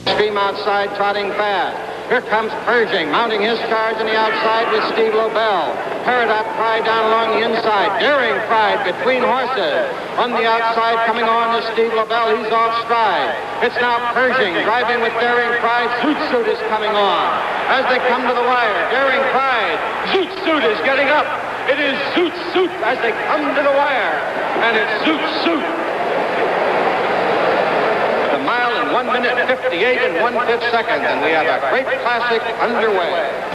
Stream outside, trotting fast. Here comes Pershing, mounting his charge on the outside with Steve Lobel. Peridot Pride down along the inside. Daring Pride between horses. On the outside, coming on is Steve Lobel. He's off stride. It's now Pershing driving with Daring Pride. ZOOT is coming on. As they come to the wire, Daring Pride. ZOOT is getting up. It is ZOOT as they come to the wire. And it's ZOOT. The mile in 1 minute 58 and 1/5 seconds, and we have a great classic underway.